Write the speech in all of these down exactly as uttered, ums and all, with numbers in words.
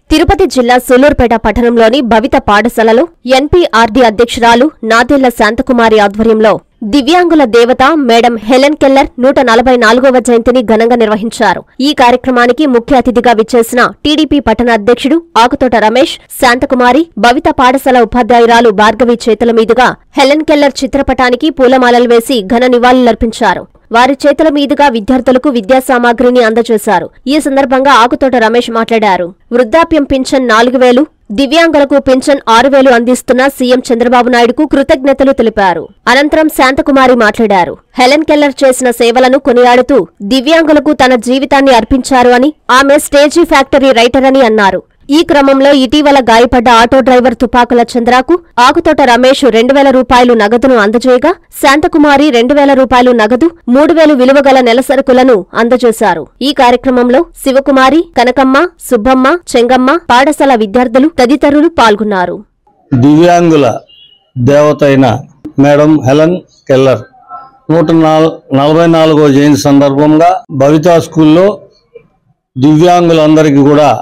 తిరుపతి జిల్లా సూలూరుపేట పట్టణంలోని భవిత పాఠశాలలో ఎన్పీఆర్డీ అధ్యక్షురాలు నాదెళ్ల శాంతకుమారి ఆధ్వర్యంలో దివ్యాంగుల దేవత మేడం హెలెన్ కెల్లర్ నూట నలభై నాలుగవ జయంతిని ఘనంగా నిర్వహించారు. ఈ కార్యక్రమానికి ముఖ్య అతిథిగా విచ్చేసిన టీడీపీ పట్టణ అధ్యక్షుడు ఆకుతోట రమేష్, శాంతకుమారి, భవిత పాఠశాల ఉపాధ్యాయురాలు భార్గవి చేతుల మీదుగా హెలెన్ కెల్లర్ చిత్రపటానికి పూలమాలలు వేసి ఘన నివాళులర్పించారు. వారి చేతుల మీదుగా విద్యార్థులకు విద్యా సామాగ్రిని అందజేశారు. ఈ సందర్భంగా ఆకుతోట రమేష్ మాట్లాడారు. వృద్ధాప్యం పింఛన్ నాలుగు వేలు, దివ్యాంగులకు పింఛన్ ఆరు వేలు అందిస్తున్న సీఎం చంద్రబాబు నాయుడుకు కృతజ్ఞతలు తెలిపారు. అనంతరం శాంతకుమారి మాట్లాడారు. హెలెన్ కెల్లర్ చేసిన సేవలను కొనియాడుతూ దివ్యాంగులకు తన జీవితాన్ని అర్పించారు అని, ఆమె స్టేజీ ఫ్యాక్టరీ రైటర్ అని అన్నారు. ఈ క్రమంలో ఇటీవల గాయపడ్డ ఆటో డ్రైవర్ తుపాకుల చంద్రకు ఆకుతోట రమేష్ రెండు వేల రూపాయలు నగదును అందజేయగా, శాంతకుమారి రెండు వేల రూపాయలు నగదు, మూడు వేలు విలువగల నెలసరుకులను అందజేశారు. ఈ కార్యక్రమంలో శివకుమారి, కనకమ్మ, సుబ్బమ్మ, చెంగమ్మ, పాఠశాల విద్యార్థులు తదితరులు పాల్గొన్నారు. దివ్యాంగుల దేవతైన మేడం హెలెన్ కెల్లర్ నూట నలభై నాలుగో జయంతి సందర్భంగా భవితా స్కూల్లో దివ్యాంగులందరికీ కూడా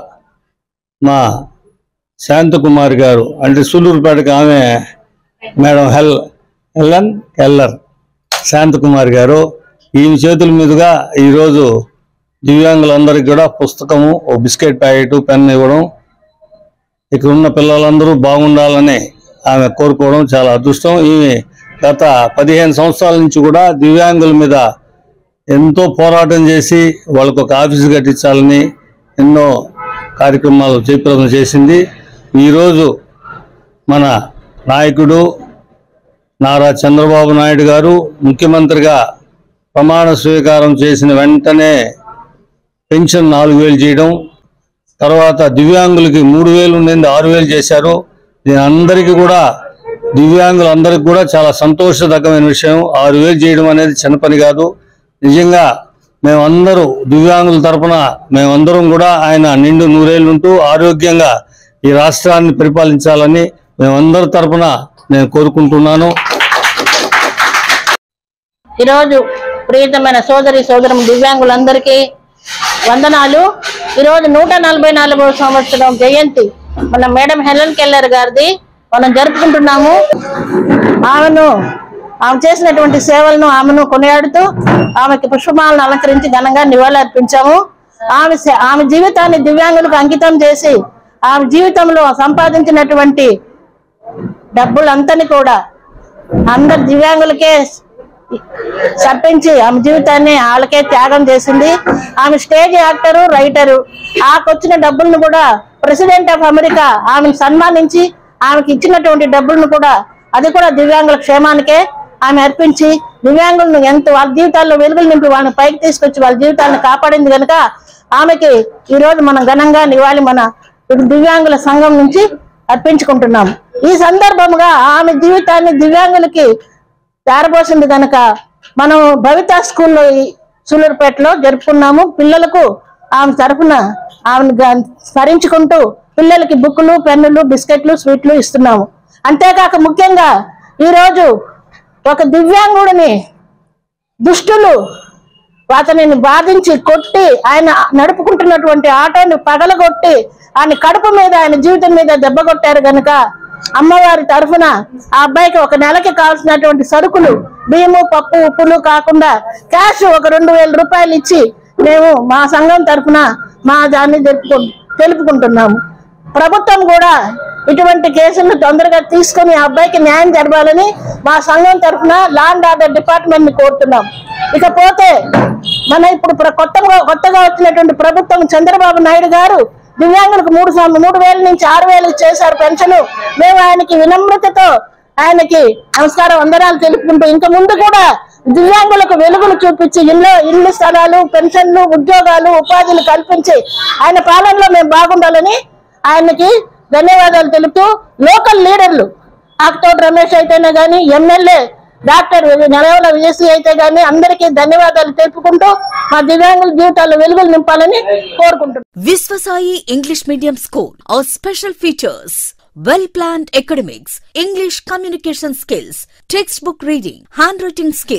మా శాంతకుమారి గారు, అంటే సూలూరుపేటకి ఆమె మేడం హెల్ హెలెన్ కెల్లర్ శాంతకుమారి గారు, ఈమె చేతుల మీదుగా ఈరోజు దివ్యాంగులందరికీ కూడా పుస్తకము, ఓ బిస్కెట్ ప్యాకెట్, పెన్ ఇవ్వడం, ఇక్కడ ఉన్న పిల్లలందరూ బాగుండాలని ఆమె కోరుకోవడం చాలా అదృష్టం. ఈమె గత పదిహేను సంవత్సరాల నుంచి కూడా దివ్యాంగుల మీద ఎంతో పోరాటం చేసి వాళ్ళకు ఒక ఆఫీసు కట్టించాలని ఎన్నో కార్యక్రమాలు జయప్రదం చేసింది. ఈరోజు మన నాయకుడు నారా చంద్రబాబు నాయుడు గారు ముఖ్యమంత్రిగా ప్రమాణ స్వీకారం చేసిన వెంటనే పెన్షన్ నాలుగు వేలు చేయడం, తర్వాత దివ్యాంగులకి మూడు వేలు ఉండేది ఆరు వేలు చేశారు. దీని అందరికీ కూడా దివ్యాంగులందరికీ కూడా చాలా సంతోషదగ్గమైన విషయం. ఆరు వేలు చేయడం అనేది చిన్న పని కాదు. నిజంగా మేమందరూ దివ్యాంగుల తరఫున మేమందరం కూడా ఆయన నిండు నూరేళ్ళు ఉంటూ ఆరోగ్యంగా ఈ రాష్ట్రాన్ని పరిపాలించాలని మేమందరి తరఫున నేను కోరుకుంటున్నాను. ఈరోజు ప్రియతమైన సోదరి సోదరం దివ్యాంగులందరికీ వందనాలు. ఈరోజు నూట నలభై నాలుగవ సంవత్సరం జయంతి మన మేడం హెలెన్ కెల్లర్ గారిది మనం జరుపుకుంటున్నాము. ఆమెను ఆమె చేసినటువంటి సేవలను ఆమెను కొనియాడుతూ ఆమెకి పుష్పమాలను అలంకరించి ఘనంగా నివాళులు అర్పించాము. ఆమె ఆమె జీవితాన్ని దివ్యాంగులకు అంకితం చేసి ఆమె జీవితంలో సంపాదించినటువంటి డబ్బులంతని కూడా అందరు దివ్యాంగులకే చప్పించి ఆమె జీవితాన్ని వాళ్ళకే త్యాగం చేసింది. ఆమె స్టేజ్ యాక్టరు, రైటరు. ఆకొచ్చిన డబ్బులను కూడా ప్రెసిడెంట్ ఆఫ్ అమెరికా ఆమెను సన్మానించి ఆమెకి ఇచ్చినటువంటి డబ్బులను కూడా అది కూడా దివ్యాంగుల క్షేమానికే ఆమె అర్పించి దివ్యాంగులను ఎంత వాళ్ళ జీవితాల్లో వెలుగులు నింపి వాళ్ళని పైకి తీసుకొచ్చి వాళ్ళ జీవితాలను కాపాడింది కనుక ఆమెకి ఈ రోజు మనం ఘనంగా నివాళి మన దివ్యాంగుల సంఘం నుంచి అర్పించుకుంటున్నాం. ఈ సందర్భంగా ఆమె జీవితాన్ని దివ్యాంగులకి తారబోసింది కనుక మనం భవితా స్కూల్లో సూలూరుపేటలో జరుపుకున్నాము. పిల్లలకు ఆమె తరఫున ఆమెను స్మరించుకుంటూ పిల్లలకి బుక్కులు, పెన్నులు, బిస్కెట్లు, స్వీట్లు ఇస్తున్నాము. అంతేకాక ముఖ్యంగా ఈరోజు ఒక దివ్యాంగుడిని దుష్టులు అతనిని బాధించి కొట్టి ఆయన నడుపుకుంటున్నటువంటి ఆటోని పగలగొట్టి ఆయన కడుపు మీద ఆయన జీవితం మీద దెబ్బ కొట్టారు కనుక అమ్మవారి తరఫున ఆ అబ్బాయికి ఒక నెలకి కావాల్సినటువంటి సరుకులు, బియ్యము, పప్పు, ఉప్పులు కాకుండా క్యాష్ ఒక రెండు వేల రూపాయలు ఇచ్చి మేము మా సంఘం తరఫున మా దాన్ని తెలుపుకు తెలుపుకుంటున్నాము. ప్రభుత్వం కూడా ఇటువంటి కేసులను తొందరగా తీసుకుని ఆ అబ్బాయికి న్యాయం జరపాలని మా సంఘం తరఫున లా అండ్ ఆర్డర్ డిపార్ట్మెంట్ ని కోరుతున్నాం. ఇకపోతే మన ఇప్పుడు కొత్తగా కొత్తగా వచ్చినటువంటి ప్రభుత్వం చంద్రబాబు నాయుడు గారు దివ్యాంగులకు మూడు మూడు వేల నుంచి ఆరు వేలు చేశారు పెన్షన్. మేము ఆయనకి వినమ్రతతో ఆయనకి నమస్కారం వందనాలు తెలుపుకుంటూ ఇంకా ముందు కూడా దివ్యాంగులకు వెలుగులు చూపించి ఇల్లు ఇల్లు స్థలాలు, పెన్షన్లు, ఉద్యోగాలు, ఉపాధులు కల్పించి ఆయన పాలనలో మేము బాగుండాలని ఆయనకి ధన్యవాదాలు తెలుపుతూ లోకల్ లీడర్లు ఆకుతోట రమేష్ అయితేనే గానీ, ఎమ్మెల్యే డాక్టర్ నెలవల విజయశ్రీ అయితే గానీ అందరికీ ధన్యవాదాలు తెలుపుకుంటూ మా దివ్యాంగుల జీవితాల్లో వెలుగులు నింపాలని కోరుకుంటున్నాం. Vishwasai English medium school. Our special features: well-planned academics, English communication skills, textbook reading, handwriting skills,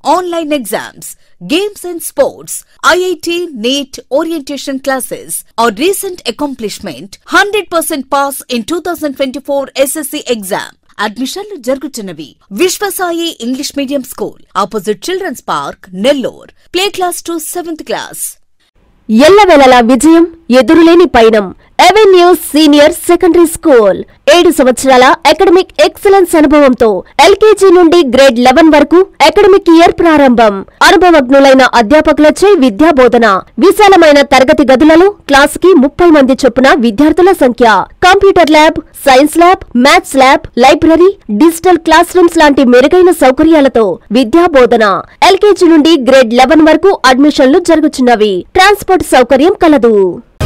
online exams, games and sports, I I T, NEET, orientation classes, or recent accomplishment, one hundred percent pass in two thousand twenty-four S S C exam. అడ్మిషన్లు జరుగుతున్నవి. Vishwasai English medium school opposite children's park, Nellore. Play class to seventh class. ఎల్లవెలలా విజయం, ఎదురులేని పయనం. Avenues senior secondary school ఏడు సంవత్సరాల academic excellence అనుభవంతో LKG నుండి గ్రేడ్ లెవెన్ వరకు అకాడమిక్ ఇయర్ ప్రారంభం. అనుభవజ్ఞులైన అధ్యాపకులచే విద్యా బోధన. విశాలమైన తరగతి గదులలో క్లాస్ కి ముప్పై మంది చొప్పున విద్యార్థుల సంఖ్య. Computer lab, science lab, maths lab, library, digital classrooms లాంటి మెరుగైన సౌకర్యాలతో విద్యా బోధన. ఎల్కేజీ నుండి గ్రేడ్ లెవెన్ వరకు అడ్మిషన్లు జరుగుతున్నవి. ట్రాన్స్పోర్ట్ సౌకర్యం కలదు.